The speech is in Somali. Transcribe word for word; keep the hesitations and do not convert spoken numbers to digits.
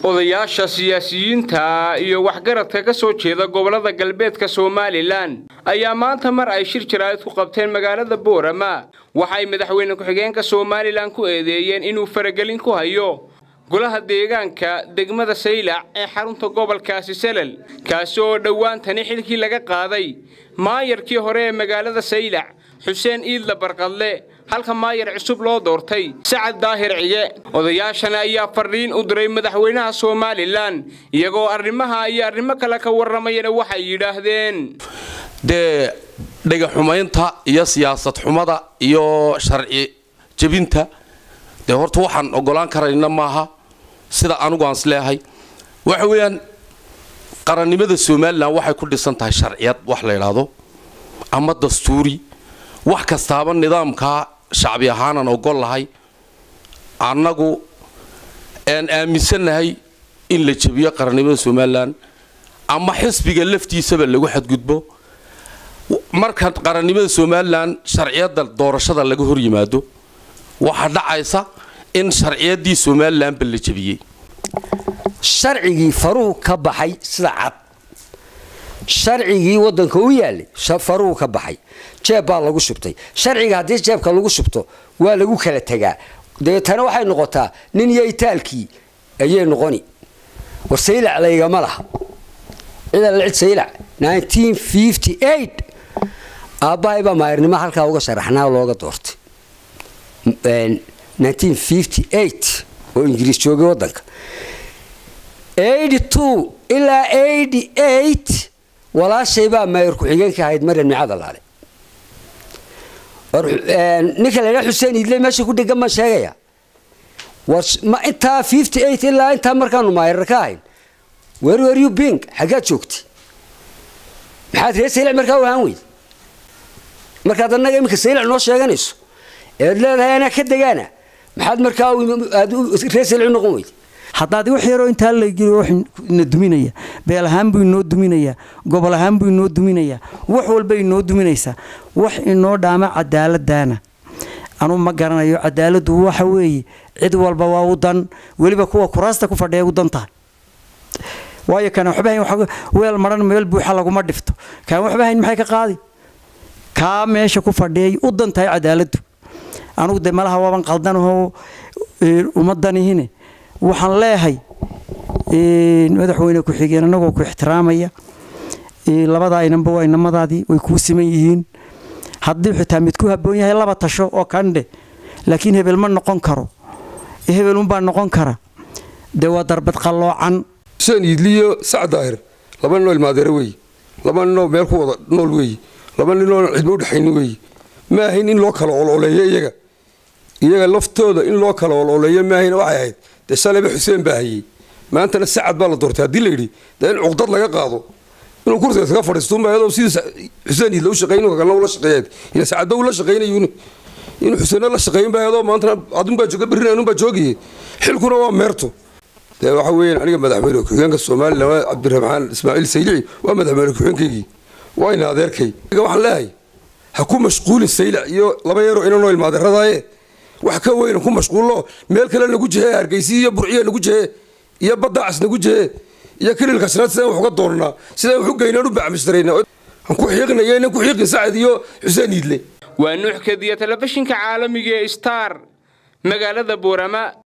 odayaasha siyaasiyiinta iyo waxgaradka ka soo jeeda gobolada galbeedka Soomaaliland ayaa maanta mar ay shir jiraad ku qabteen magaalada Boorama waxay madaxweyne ku xigeenka Soomaaliland ku eedeeyeen inuu faragelin ku hayo golaha deegaanka degmada Saylac ee xarunta gobolkaasi Salal kaasoo dhawaantani xilkii laga qaaday maayarkii hore ee magaalada Saylac Xuseen Iidla Barqadle halka maayar cusub loo doortay Sacad Daahir Ciye odayaashana ayaa fariin u diray madaxweynaha Soomaaliland iyagoo arrimaha iyo arrimo kale ka waramayna waxay yiraahdeen de dhiga xumaynta iyo siyaasad xumada iyo sharci jabinta de horta waxaan ogolaan karayna maaha sida anigu aan isleeyahay waxa weeyaan qarannimada Soomaaliland waxay ku dhisan tahay sharciyad wax la yiraahdo ama dastuuri wax kastaaba nidaamka shacbi ahaan ogol lahay anagu aan aaminsanahay in la jabiyo qarannimada Soomaaliland ama xisbiga laftiisaba lagu xadgudbo marka qarannimada Soomaaliland sharciyada doorashada laga hor yimaado waxa dhacaysa in sharciyadii Soomaaliland bal la jabiyay sharcigii faruhu ka baxay sida cad sharcigii wadanka u yaalay faruhu ka baxay jeeb baa lagu shubtay sharciga hadii jeebka lagu shubto waa lagu kala tagaa deetana waxay noqotaa nin yeeytaalkii ayay noqoni wasaylac layga malaha ila la cid saylac nineteen fifty-eight aabbaayba maayarnimo halka uga sharaxnaa looga doortay nineteen fifty-eight oo Ingiriis joogay wadanka eighty-two ila eighty-eight walaashay baa maayar ku xigeenka ahayd Maryam Micad Alaale ninka la Xuseen Iidle meesha ku dhigan ma sheegaya war ma inta fifty-eight ila inta markaanu maayar ka ahayn where were you being xagaa joogtay maxaad reer Saylac markaa u ahaan weyd markaad anaga imika Saylac noo sheeganayso ee leedahay ana ka dagaana maxaad markaa reer Saylac noqon weyd haddaad wax yar oo inta la giro wax ina duminaya beel ahaan buu inoo duminaya gobol ahaan buu inoo duminaya wax walba inoo duminaysa wax inoo dhaama cadaaladana anu ma garanayo cadaaladu waxa weeye cid walba waa u dan waliba kuwa kuraasta ku fadhiya u danta waayo kana waxba waxa weel maran meel buuxa lagu ma dhifto kaan waxba hayn maxay ka qaadi ka meesha ku fadhiyay u dantay cadaaladu anu de malaha waaban qaldan oo umadanihiin waxaan leeyahay in madaxweyne ku xigeen anagoo ku ixtiraamaya ee labada aynanba waa inamadaadii way ku siman yihiin haddii xitaa mid ku haboon yahay laba tasho oo kande laakiin hebel ma noqon karo hebel un baa noqon kara de waa darbad qaloocan Xuseen Iidliyo Sacad Daahir laba nool maadeer way laba nool meel ku wada nool way laba nool cid u dhaxayn way ma ahayn in loo kala ololeeyo iyaga iyaga laftooda in loo kala ololeeyo ma ahayn waxay ahayd salaba Xuseen baahiyay maantana Sacad baa la doortay hadii la yiri in uqdad laga qaado inuu kursiga ka fadhiisto maayado sida Xuseen Iidle u shaqeeyay inuu kala la shaqeeyay ila Sacad uu la shaqeeyay inuu Xuseen la shaqeeyay baayado maantana adun baa jooga birina inuu baa joogiyay xilkuna waa meerto de waxa weeyaan aniga madaxweyne ku xigeenka Soomaaliland Cabdiraxmaan Ismaaciil Saylici waa madaxweyne ku xigeenkii waa in adeerkay waxaan leeyahay ha ku mashquul Saylic iyo laba yaro inuu nool maadeeradaye wax ka weyn ku mashquulo meel kale lagu jeeyo Hargeysa iyo Burciyo lagu jeeyo iyo badda cas lagu jeeyo iyo kililka shanaad sida wax uga doonaa sida wax u geynaan u bacmistareyna aan ku xiiqnayeen ku xiiqin Sacad iyo Xuseen Iidle waa nuux kadiya telefishinka caalamiga ee Star magaalada Boorama.